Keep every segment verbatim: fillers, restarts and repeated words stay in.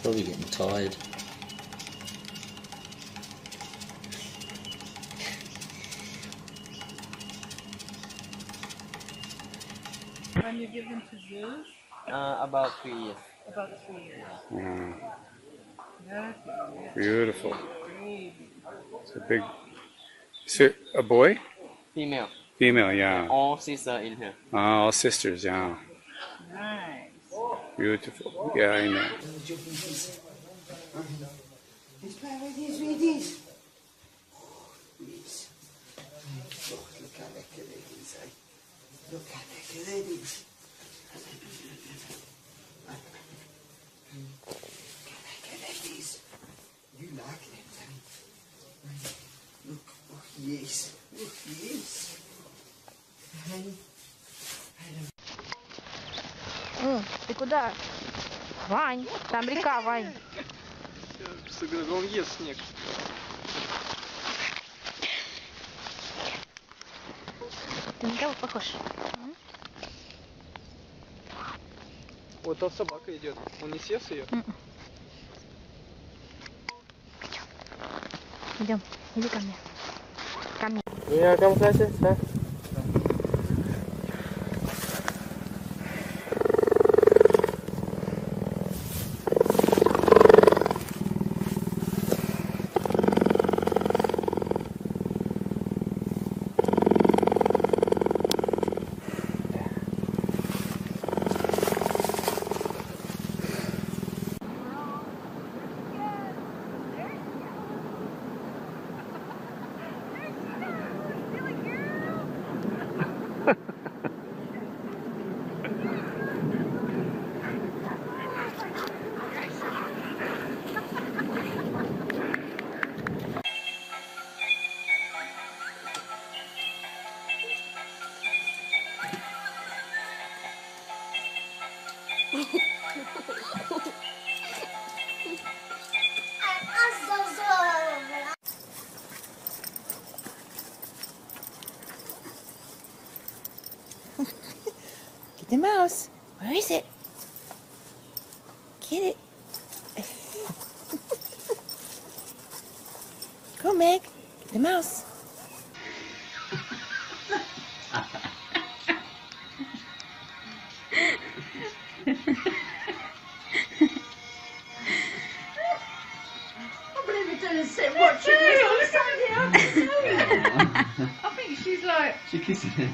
Probably getting tired. When you give them to zoos? Uh, about three years. About three years. Wow. Okay. Beautiful. Baby. It's a big. Is it a boy? Female. Female, yeah. All sister in here. Ah, all sisters, yeah. Nice. Beautiful. Yeah, I know. Let's play with these, with these. Oh, these. Oh, look how lekker it is, eh? Look how lekker it is. Look how lekker it is. You like them, Danny? Look, oh yes, oh yes. Hey. О, ты куда? Вань, там река, Вань. Он ест снег. Ты на кого похож? Вот та собака идет. Он не съест ее? Идем, иди ко мне. Ко мне. Ya, kamu saja, sah. Get the mouse. Where is it? Get it. Go, Meg. Get the mouse. I think she's like... She kissing him.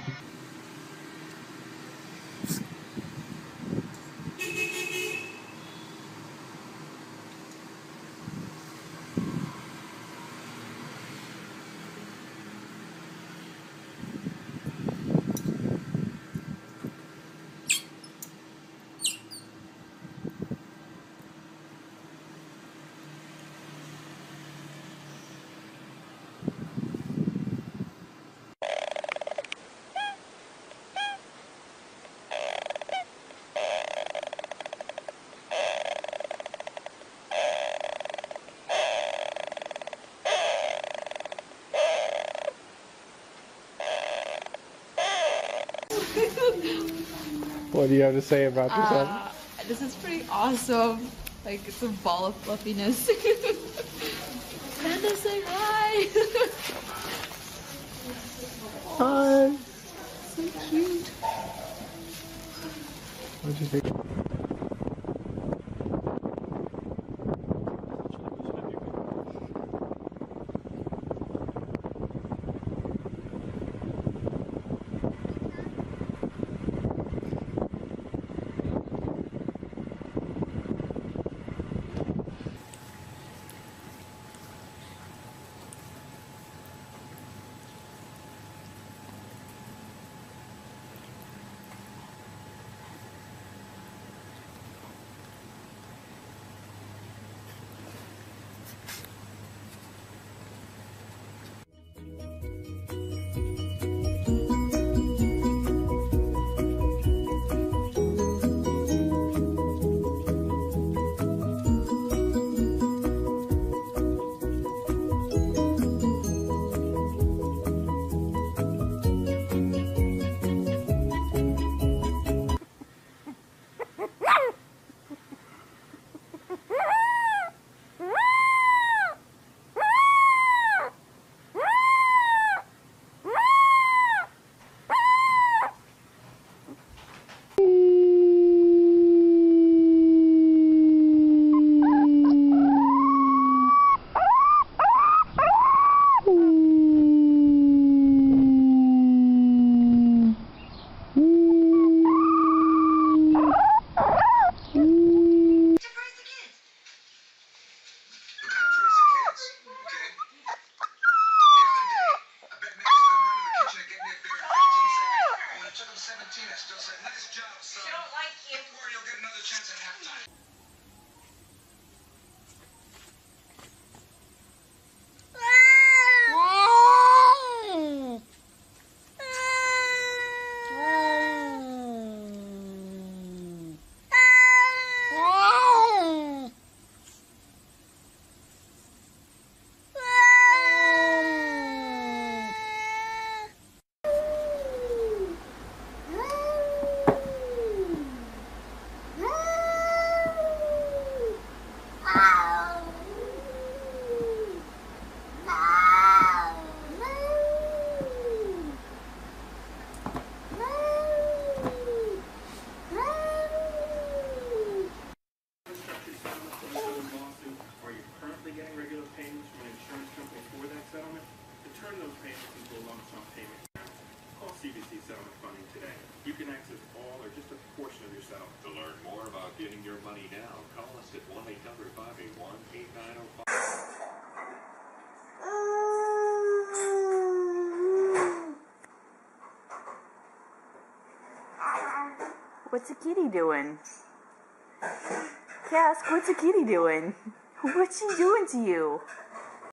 What do you have to say about yourself? Uh, this is pretty awesome. Like, it's a ball of fluffiness. Panda, say hi! Hi. So cute. What do you think? To learn more about getting your money now, call us at one eight hundred five eight one eight nine zero five. What's a kitty doing? Cass, what's a kitty doing? What's she doing to you?